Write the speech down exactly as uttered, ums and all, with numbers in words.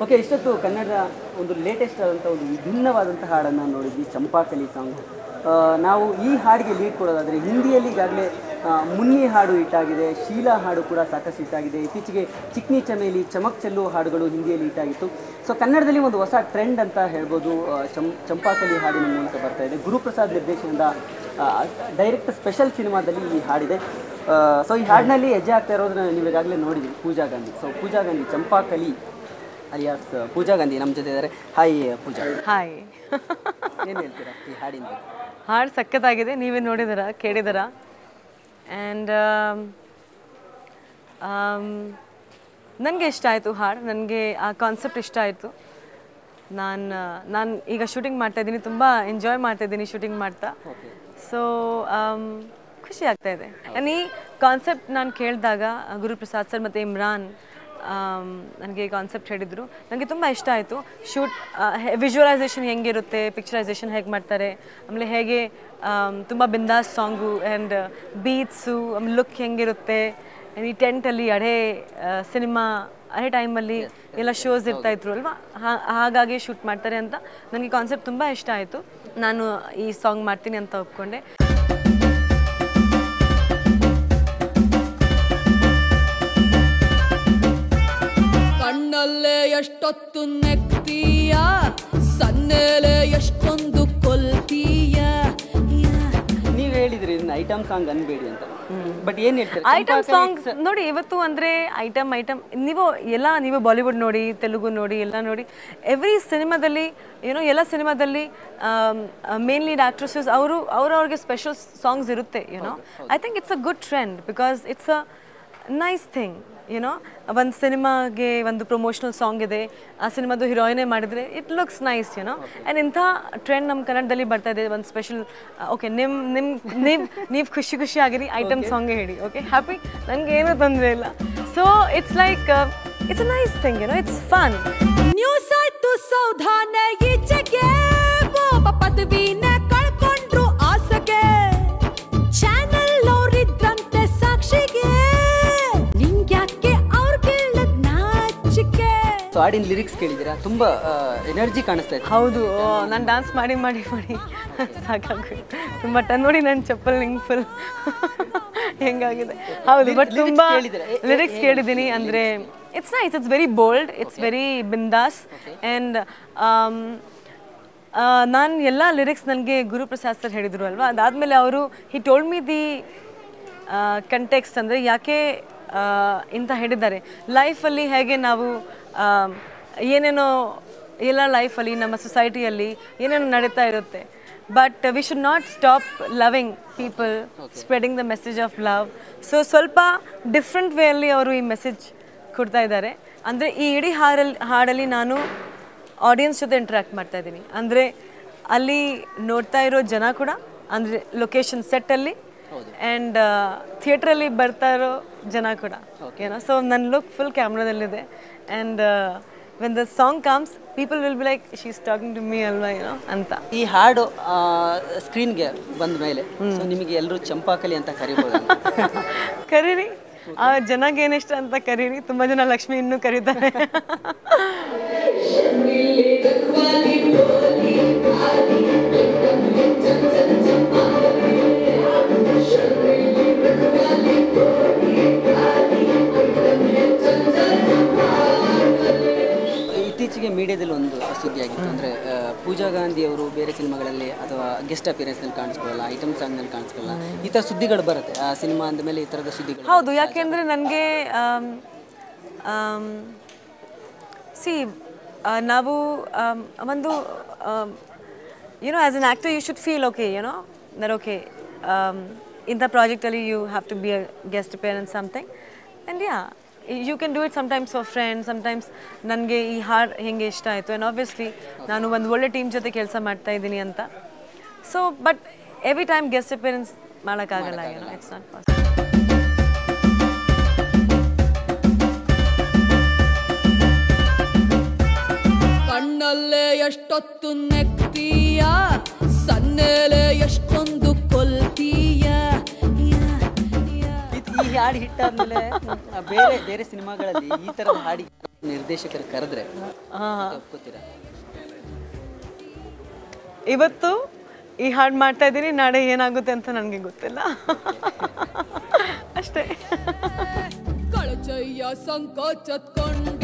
Okay, ಇಷ್ಟೊತ್ತು ಕನ್ನಡದ ಒಂದು ಲೇಟೆಸ್ಟ್ ಆದಂಥ ಒಂದು ವಿಭಿನ್ನವಾದಂಥ ಹಾಡನ್ನು ನೋಡಿದ್ವಿ, ಚಂಪಾಕಲಿ ಸಾಂಗು. ನಾವು ಈ ಹಾಡಿಗೆ ಲೀಡ್ ಕೊಡೋದಾದರೆ ಹಿಂದಿಯಲ್ಲಿ ಈಗಾಗಲೇ ಮುನ್ನಿ ಹಾಡು ಹಿಟ್ಟಾಗಿದೆ, ಶೀಲಾ ಹಾಡು ಕೂಡ ಸಾಕಷ್ಟು ಹಿಟ್ಟಾಗಿದೆ. ಇತ್ತೀಚೆಗೆ ಚಿಕ್ನಿ ಚಮೇಲಿ, ಚಮಕ್ ಚೆಲ್ಲುವ ಹಾಡುಗಳು ಹಿಂದಿಯಲ್ಲಿ ಹಿಟ್ಟಾಗಿತ್ತು. ಸೊ ಕನ್ನಡದಲ್ಲಿ ಒಂದು ಹೊಸ ಟ್ರೆಂಡ್ ಅಂತ ಹೇಳ್ಬೋದು, ಚಂ ಚಂಪಾಕಲಿ ಹಾಡಿನ ಮೂಲಕ ಬರ್ತಾ ಇದೆ. ಗುರುಪ್ರಸಾದ್ ನಿರ್ದೇಶನದ ಡೈರೆಕ್ಟ್ ಸ್ಪೆಷಲ್ ಸಿನಿಮಾದಲ್ಲಿ ಈ ಹಾಡಿದೆ. ಸೊ ಈ ಹಾಡಿನಲ್ಲಿ ಹೆಜ್ಜೆ ಆಗ್ತಾ ಇರೋದನ್ನ ನೀವು ಈಗಾಗಲೇ ನೋಡಿದ್ವಿ, ಪೂಜಾ ಗಾಂಧಿ. ಸೊ ಪೂಜಾ ಗಾಂಧಿ, ಚಂಪಾಕಲಿ ಅಲಿಯಾಸ್ ಪೂಜಾ ಗಾಂಧಿ ನಮ್ಮ ಜೊತೆ ಇದ್ದಾರೆ. ಹಾಯ್ ಪೂಜಾ. ಹಾಯ್. ಏನು ಹೇಳ್ತೀರಾ ಈ ಹಾಡಿಂದ? ಹಾಡು ಸಖತ್ತಾಗಿದೆ, ನೀವೇ ನೋಡಿದಾರ, ಕೇಳಿದಾರ. ಆ್ಯಂಡ್ ನನಗೆ ಇಷ್ಟ ಆಯಿತು ಹಾಡು, ನನಗೆ ಆ ಕಾನ್ಸೆಪ್ಟ್ ಇಷ್ಟ ಆಯಿತು. ನಾನು ನಾನು ಈಗ ಶೂಟಿಂಗ್ ಮಾಡ್ತಾಯಿದ್ದೀನಿ, ತುಂಬ ಎಂಜಾಯ್ ಮಾಡ್ತಾಯಿದ್ದೀನಿ ಶೂಟಿಂಗ್ ಮಾಡ್ತಾ. ಸೊ ಖುಷಿ ಆಗ್ತಾಯಿದೆ. ನಾನು ಈ ಕಾನ್ಸೆಪ್ಟ್ ನಾನು ಕೇಳಿದಾಗ ಗುರುಪ್ರಸಾದ್ ಸರ್ ಮತ್ತು ಇಮ್ರಾನ್ ನನಗೆ ಕಾನ್ಸೆಪ್ಟ್ ಹೇಳಿದರು, ನನಗೆ ತುಂಬ ಇಷ್ಟ ಆಯಿತು. ಶೂಟ್ ವಿಜುವಲೈಸೇಷನ್ ಹೆಂಗಿರುತ್ತೆ, ಪಿಕ್ಚರೈಸೇಷನ್ ಹೇಗೆ ಮಾಡ್ತಾರೆ, ಆಮೇಲೆ ಹೇಗೆ ತುಂಬ ಬಿಂದಾಸ್ ಸಾಂಗು ಆ್ಯಂಡ್ ಬೀಟ್ಸು, ಆಮೇಲೆ ಲುಕ್ ಹೆಂಗಿರುತ್ತೆ. ಈ ಟೆಂಟಲ್ಲಿ ಅಡೆ ಸಿನಿಮಾ ಅದೇ ಟೈಮಲ್ಲಿ ಎಲ್ಲ ಶೋಸ್ ಇರ್ತಾಯಿದ್ರು ಅಲ್ವಾ, ಹಾಗಾಗಿ ಶೂಟ್ ಮಾಡ್ತಾರೆ ಅಂತ ನನಗೆ ಕಾನ್ಸೆಪ್ಟ್ ತುಂಬ ಇಷ್ಟ ಆಯಿತು. ನಾನು ಈ ಸಾಂಗ್ ಮಾಡ್ತೀನಿ ಅಂತ ಒಪ್ಕೊಂಡೆ. ಕಣ್ಣಲ್ಲೇ ಎಷ್ಟೊತ್ತು ನೆಕ್ತೀಯ, ಸನ್ನೆಲೆ ಎಷ್ಟೊಂದು ಕೊಲ್ತೀಯ. ನೀವು ಹೇಳಿದ್ರಿ ಇದನ್ನ ಐಟಮ್ ಸಾಂಗ್ ಅನ್ಬೇಡಿ ಅಂತ, ಬಟ್ ಏನು ಹೇಳ್ತೀರಿ? ಐಟಮ್ ಸಾಂಗ್ಸ್ ನೋಡಿ, ಇವತ್ತು ಅಂದರೆ ಐಟಮ್ ಐಟಮ್ ನೀವು ಎಲ್ಲ ನೀವು ಬಾಲಿವುಡ್ ನೋಡಿ, ತೆಲುಗು ನೋಡಿ, ಎಲ್ಲ ನೋಡಿ. ಎವ್ರಿ ಸಿನಿಮಾದಲ್ಲಿ ಏನೋ ಎಲ್ಲ ಸಿನಿಮಾದಲ್ಲಿ ಮೇನ್ ಲೀಡ್ ಆ್ಯಕ್ಟ್ರೆಸಸ್ ಅವರು ಅವ್ರವ್ರಿಗೆ ಸ್ಪೆಷಲ್ ಸಾಂಗ್ಸ್ ಇರುತ್ತೆ. You know I think it's a good trend because it's a nice thing. You know ಒಂದು ಸಿನಿಮಾಗೆ ಒಂದು ಪ್ರಮೋಷನಲ್ ಸಾಂಗ್ ಇದೆ, ಆ ಸಿನಿಮಾದು ಹೀರೋಯಿನೇ ಮಾಡಿದರೆ it looks nice. You know and ಇಂಥ ಟ್ರೆಂಡ್ ನಮ್ಮ ಕನ್ನಡದಲ್ಲಿ ಬರ್ತಾ ಇದೆ. ಒಂದು ಸ್ಪೆಷಲ್ ಓಕೆ, ನಿಮ್ಮ ನಿಮ್ಮ ನೀವು ನೀವು ಖುಷಿ ಖುಷಿ ಆಗಿರಿ, ಐಟಮ್ ಸಾಂಗೇ ಹೇಳಿ, ಓಕೆ ಹ್ಯಾಪಿ, ನನಗೆ ಏನೂ ತೊಂದರೆ ಇಲ್ಲ. So it's like it's a nice thing, you know it's fun. News ಆಯ್ತು ಸೌಧಾನ ಈಚೆಗೆ, ಪದವಿನ ಕಳ್ಕೊಂಡ್ರು ಆಸೆಗೆ, ಚಾನಲ್ ಅವರಿದ್ರಂತೆ ಸಾಕ್ಷಿಗೆ, ನಿಂಗ್ಯಾಕೆ ಅವ್ರ ಕೇಳದ್ ನಾಚಿಕೆ. ಸೊ ಹಾಡಿನ ಲಿರಿಕ್ಸ್ ಕೇಳಿದ್ದೀರಾ? ತುಂಬ ಎನರ್ಜಿ ಕಾಣಿಸ್ತಾ ಇದೆ. ಹೌದು, ನಾನು ಡ್ಯಾನ್ಸ್ ಮಾಡಿ ಮಾಡಿ ಮಾಡಿ ಸಾಕಾಗೋಯ್ತು. ತುಂಬ ಟನ್ ನೋಡಿ ನನ್ನ ಚಪ್ಪಲ್ ನಿಂಗೆ ಫುಲ್ ಹೆಂಗಾಗಿದೆ. ಹೌದು, ಬಟ್ ತುಂಬ ಲಿರಿಕ್ಸ್ ಕೇಳಿದ್ದೀನಿ. ಅಂದರೆ it's nice, it's very bold, it's very bindaas. And ನಾನು ಎಲ್ಲ ಲಿರಿಕ್ಸ್ ನನಗೆ ಗುರುಪ್ರಸಾದ್ ಸರ್ ಹೇಳಿದರು ಅಲ್ವಾ, ಅದಾದಮೇಲೆ ಅವರು he told me the context, ಅಂದರೆ ಯಾಕೆ ಇಂಥ ಹೇಳಿದ್ದಾರೆ. ಲೈಫಲ್ಲಿ ಹೇಗೆ ನಾವು ಏನೇನೋ ಎಲ್ಲ ಲೈಫಲ್ಲಿ ನಮ್ಮ ಸೊಸೈಟಿಯಲ್ಲಿ ಏನೇನೋ ನಡೀತಾ ಇರುತ್ತೆ, but we should not stop loving people, spreading the message of love. So ಸ್ವಲ್ಪ ಡಿಫ್ರೆಂಟ್ ವೇಯಲ್ಲಿ ಅವರು ಈ ಮೆಸೇಜ್ ಕೊಡ್ತಾ ಇದ್ದಾರೆ. ಅಂದರೆ ಈ ಇಡೀ ಹಾಡಲ್ಲಿ ಹಾಡಲ್ಲಿ ನಾನು ಆಡಿಯನ್ಸ್ ಜೊತೆ ಇಂಟ್ರ್ಯಾಕ್ಟ್ ಮಾಡ್ತಾ ಇದ್ದೀನಿ. ಅಂದರೆ ಅಲ್ಲಿ ನೋಡ್ತಾ ಇರೋ ಜನ ಕೂಡ, ಅಂದರೆ ಲೊಕೇಶನ್ ಸೆಟ್ಟಲ್ಲಿ ಆ್ಯಂಡ್ ಥಿಯೇಟ್ರಲ್ಲಿ ಬರ್ತಾ ಇರೋ ಜನ ಕೂಡ, ಏನೋ. ಸೊ ನನ್ನ ಲುಕ್ ಫುಲ್ ಕ್ಯಾಮ್ರಾದಲ್ಲಿದೆ. And when the song comes people will be like she is talking to me ಅಲ್ವಾ, ಏನೋ ಅಂತ. ಈ ಹಾಡು ಸ್ಕ್ರೀನ್ಗೆ ಬಂದ ಮೇಲೆ ಸೊ ನಿಮಗೆ ಎಲ್ಲರೂ ಚಂಪಾಕಲಿ ಅಂತ ಕರಿಬೋದು. ಕರೀರಿ, ಆ ಜನಗೆ ಏನಿಷ್ಟ ಅಂತ ಕರೀರಿ. ತುಂಬ ಜನ ಲಕ್ಷ್ಮಿ ಇನ್ನೂ ಕರೀತಾರೆ. ಇತ್ತೀಚೆಗೆ ಮೀಡಿಯಾದಲ್ಲಿ ಒಂದು ಸುದ್ದಿ ಆಗಿತ್ತು, ಅಂದರೆ ಪೂಜಾ ಗಾಂಧಿ ಅವರು ಬೇರೆ ಸಿನಿಮಾಗಳಲ್ಲಿ ಅಥವಾ ಗೆಸ್ಟ್ ಅಪಿಯರೆನ್ಸ್ನಲ್ಲಿ ಕಾಣಿಸ್ಕೊಳ್ಳಲ್ಲ, ಐಟಮ್ ಸಾಂಗ್ನಲ್ಲಿ ಕಾಣಿಸ್ಕೊಳ್ಳಲ್ಲ, ಈ ಥರ ಸುದ್ದಿಗಳು ಬರುತ್ತೆ ಆ ಸಿನಿಮಾ ಅಂದಮೇಲೆ, ಈ ಥರದ ಸುದ್ದಿಗಳು. ಹೌದು, ಯಾಕೆಂದರೆ ನನಗೆ ಸಿ ನಾವು ಒಂದು you know as an actor you should feel okay, you know that okay ಇಂಥ ಪ್ರಾಜೆಕ್ಟಲ್ಲಿ you have to be a guest appearance something. And yeah you can do it sometimes for friends, sometimes ನನಗೆ ಈ ಹಾಡು ಹೆಂಗೆ ಇಷ್ಟ ಆಯಿತು. ಆ್ಯಂಡ್ ಆಬ್ವಿಯಸ್ಲಿ ನಾನು ಒಂದು ಒಳ್ಳೆ ಟೀಮ್ ಜೊತೆ ಕೆಲಸ ಮಾಡ್ತಾ ಇದ್ದೀನಿ ಅಂತ. So but every time guest appearance ಮಾಡೋಕ್ಕಾಗಲ್ಲ, ಏನೋ ಇಟ್ಸ್ ನಾಟ್ ಪಾಸಿಬಲ್. ಕಣ್ಣಲ್ಲೇ ಎಷ್ಟೊತ್ತು ನೆಕ್ತೀಯ, ಸನ್ನೆಲೆ ಎಷ್ಟೊಂದು ಕೊಲ್ತೀಯ. ಈ ಹಾಡು ಹಿಟ್ಟಾದ್ಮೇಲೆ ಬೇರೆ ಬೇರೆ ಸಿನಿಮಾಗಳಲ್ಲಿ ಈ ಥರದ ಹಾಡಿ ನಿರ್ದೇಶಕರು ಕರೆದ್ರೆ ಹಾಂ ಒಪ್ಕೋತೀರಾ? ಇವತ್ತು ಈ ಹಾಡು ಮಾಡ್ತಾ ಇದ್ದೀನಿ, ನಾಳೆ ಏನಾಗುತ್ತೆ ಅಂತ ನನಗೆ ಗೊತ್ತಿಲ್ಲ ಅಷ್ಟೇ. ಕಳಚಯ್ಯ ಸಂಕೋಚತ್ಕೊಂಡ